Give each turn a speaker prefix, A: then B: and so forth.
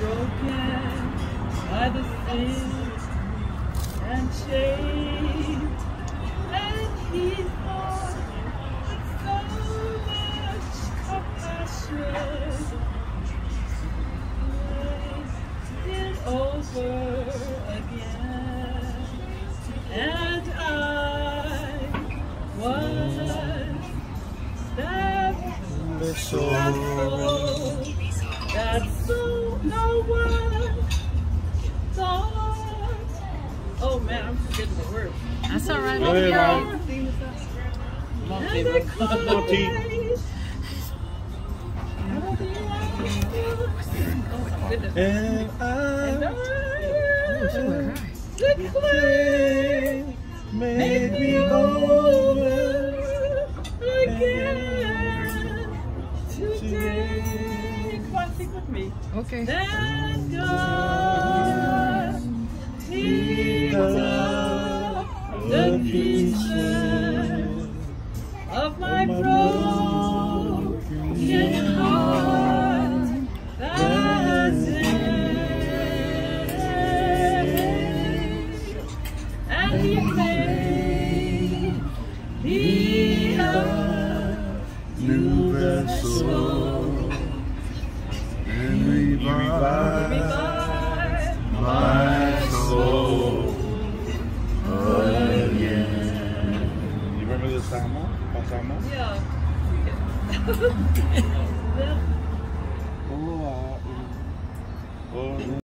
A: broken by the sin and shame, and he thought with so much compassion it over again, and I was that soul no one thought. Oh man, I'm forgetting the words.
B: That's all right.
A: And I cried. Oh my goodness. And I declare, make me over again today. Come on, sing with me.
B: Okay.
A: And God, pick up the pieces of my broken heart that day, and He made me a new vessel,
C: and revive my soul again. You remember this time?
A: yeah.